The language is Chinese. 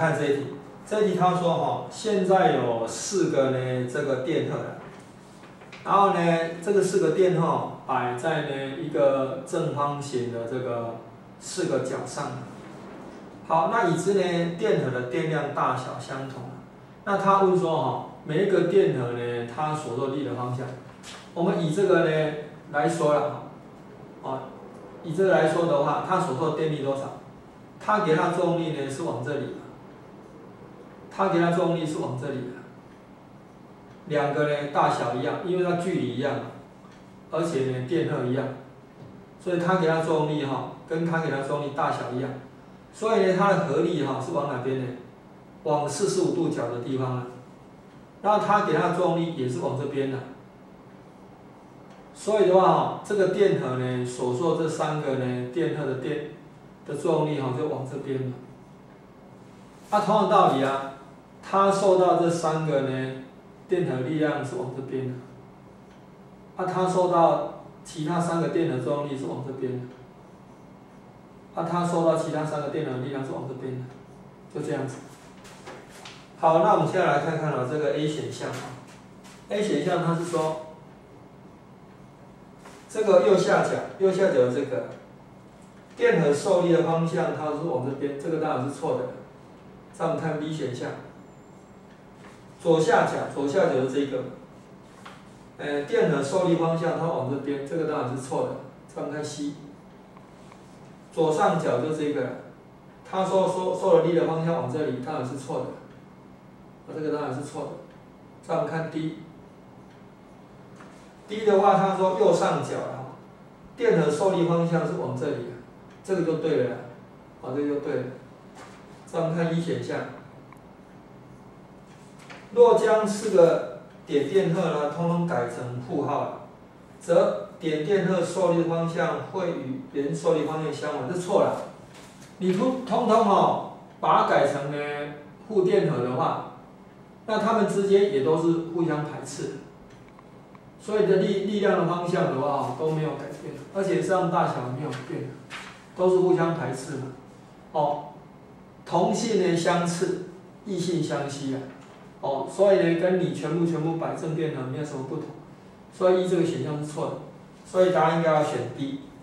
看这一题，这一题他说哈，现在有4个呢这个电荷，然后呢这个4个电荷摆在呢一个正方形的这个4个角上。好，那已知呢电荷的电量大小相同，那他问说哈，每一个电荷呢它所受力的方向，我们以这个呢来说了哈，以这个来说的话，它所受的电力多少？它给它作用力呢是往这里，它给它作用力是往这里的，两个呢大小一样，因为它距离一样，而且呢电荷一样，所以它给它作用力哈，跟它给它作用力大小一样，所以呢它的合力哈是往哪边呢？往45度角的地方啊，然后它给它的作用力也是往这边的，所以的话哈，这个电荷呢所受这3个呢电荷的电的作用力哈就往这边了。同样道理啊，它受到这3个呢电荷力量是往这边的，它受到其他3个电荷作用力是往这边的，它受到其他3个电荷力量是往这边的，就这样子。好，那我们现在来看看这个 A 选项，A 选项它是说，这个右下角的这个电荷受力的方向它是往这边，这个当然是错的。再我们看 B 选项，左下角的这个，电荷受力方向它往这边，这个当然是错的。再我们看 C， 左上角就这个，它受的力的方向往这里，当然是错的。这个当然是错的。再我们看 D，D 的话，他说右上角电荷受力方向是往这里，这个就对了，这个就对了。再我们看1选项，若将4个点电荷呢，通通改成负号，则点电荷受力的方向会与连受力方向相反，这错了。你通通把它改成呢负电荷的话，那它们之间也都是互相排斥的，所以的力量的方向的话都没有改变，而且上大小没有变，都是互相排斥的。同性呢相斥，异性相吸所以呢跟你全部摆正电荷没有什么不同，所以这个选项是错的，所以答案应该要选 D。